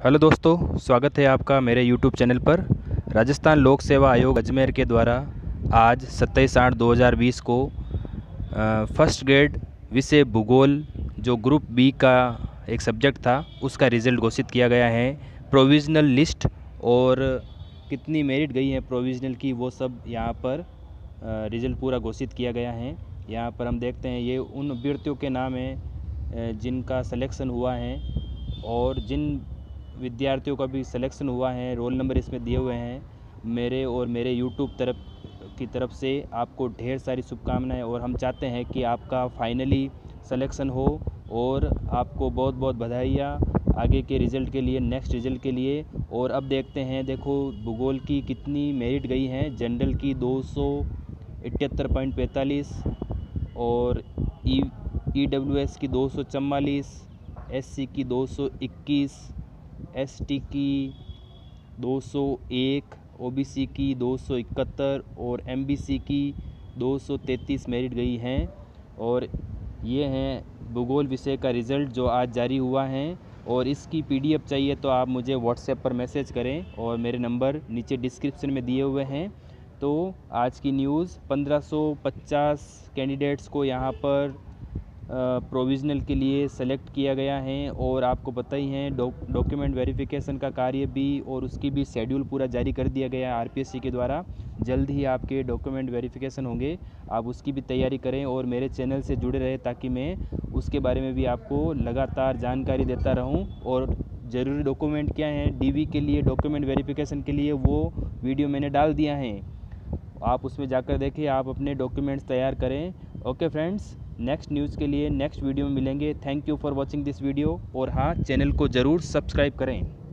Hello दोस्तों, स्वागत है आपका मेरे यूट्यूब चैनल पर। राजस्थान लोक सेवा आयोग अजमेर के द्वारा आज 27/8/2020 को फर्स्ट ग्रेड विषय भूगोल जो ग्रुप बी का एक सब्जेक्ट था उसका रिज़ल्ट घोषित किया गया है। प्रोविज़नल लिस्ट और कितनी मेरिट गई है प्रोविज़नल की वो सब यहाँ पर रिज़ल्ट पूरा घोषित किया गया है। यहाँ पर हम देखते हैं ये उन अभ्यर्थियों के नाम हैं जिनका सिलेक्शन हुआ है और जिन विद्यार्थियों का भी सिलेक्शन हुआ है रोल नंबर इसमें दिए हुए हैं। मेरे और मेरे यूट्यूब तरफ से आपको ढेर सारी शुभकामनाएं और हम चाहते हैं कि आपका फाइनली सिलेक्शन हो और आपको बहुत बहुत बधाइयाँ आगे के रिज़ल्ट के लिए, नेक्स्ट रिज़ल्ट के लिए। और अब देखते हैं, देखो भूगोल की कितनी मेरिट गई हैं। जनरल की 278.45 और EWS की 244, SC की 221, ST की 201, OBC की 271 और MBC की 233 मेरिट गई हैं। और ये हैं भूगोल विषय का रिज़ल्ट जो आज जारी हुआ है। और इसकी PDF चाहिए तो आप मुझे व्हाट्सएप पर मैसेज करें और मेरे नंबर नीचे डिस्क्रिप्शन में दिए हुए हैं। तो आज की न्यूज़ 1550 कैंडिडेट्स को यहाँ पर प्रोविज़नल के लिए सेलेक्ट किया गया है। और आपको पता ही है डॉक्यूमेंट वेरिफिकेशन का कार्य भी और उसकी भी शेड्यूल पूरा जारी कर दिया गया है RPSC के द्वारा। जल्द ही आपके डॉक्यूमेंट वेरिफिकेशन होंगे, आप उसकी भी तैयारी करें और मेरे चैनल से जुड़े रहें ताकि मैं उसके बारे में भी आपको लगातार जानकारी देता रहूं। और ज़रूरी डॉक्यूमेंट क्या हैं DV के लिए, डॉक्यूमेंट वेरिफिकेशन के लिए, वो वीडियो मैंने डाल दिया है, आप उसमें जाकर देखिए, आप अपने डॉक्यूमेंट्स तैयार करें। ओके फ्रेंड्स, नेक्स्ट न्यूज़ के लिए नेक्स्ट वीडियो में मिलेंगे। Thank you for watching this video. और हाँ, चैनल को ज़रूर सब्सक्राइब करें।